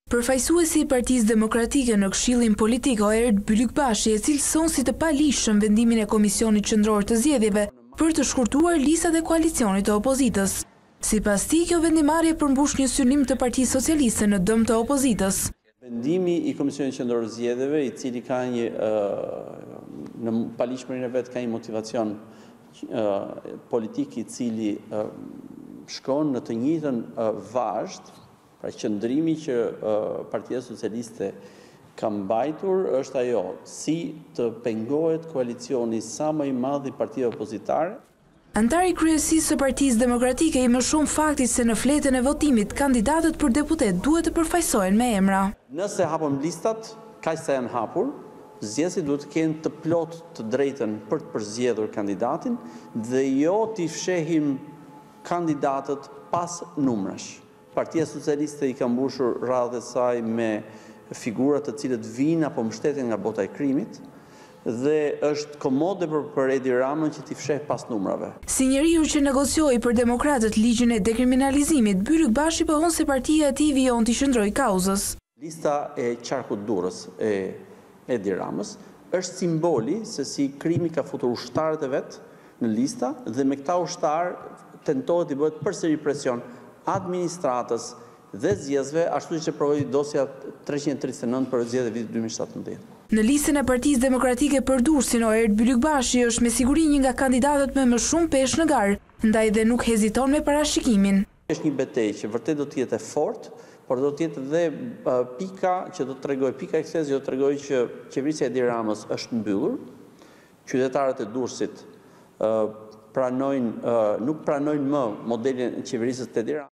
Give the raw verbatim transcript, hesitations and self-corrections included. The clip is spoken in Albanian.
Përfaqësuesi i Partisë Demokratike në Këshillin Politik Oerd Bylykbashi e cilëson si të palishëm vendimin e Komisionit Qendror të Zgjedhjeve për të shkurtuar listat e koalicionit të opozitës. Sipas tij, kjo vendimarrje përmbush një synim të Partisë Socialiste në dëm të opozitës. Vendimi i Komisionit Qendror të Zgjedhjeve, i cili ka një në palishmërinë e vet ka një motivacion politik i cili shkon në të njëjtën vazhd. Pra qëndrimi që Partia Socialiste ka mbajtur është ajo, si të pengohet koalicioni sa më i madh i partive opozitare. Antari i kryesisë së Partisë Demokratike i më shumë faktit se në fletën e votimit kandidatët për deputet duhet të përfaqësohen me emra. Nëse hapëm listat, kaq sa janë hapur, zgjedhësit duhet të kenë të plot të drejtën për të përzgjedhur kandidatin dhe jo t'i fshehim kandidatët pas numrash. Partia Socialiste i ka mbushur radhët e saj me figura të cilët vijnë apo mbështeten nga bota e krimit dhe është komode për, për Edi Ramën që t'i fsheh pas numrave. Si njeriu që negocioi për demokratët ligjin e dekriminalizimit, Bylykbashi pohon se partia e tij vijon t'i shndrojë kauzës. Lista e qarkut durrës e Edi Ramës është simboli se si krimi ka futur ushtarët e vet në lista dhe me këta ushtarë tentohet i bëhet përsëri presion administratës dhe zgjedhësve, ashtu që provoi dosja treqind e tridhjetë e nëntë për zgjedhjet e vitit dy mijë e shtatëmbëdhjetë. Në listën e Partisë Demokratike për Durrësin, Oerd Bylykbashi është me siguri një nga kandidatët me më shumë peshë në garë, ndaj dhe nuk heziton me parashikimin. Është një betejë që vërtet do të jetë e fortë, por do të jetë dhe uh, pika që do të tregoj, pika e kësaj do të tregoj që qeverisja e Edi Ramës është mbyllur, qytetarët e Durrësit uh, pranojnë, uh, nuk pranojnë më modelin e qeverisë të Edi Ramës.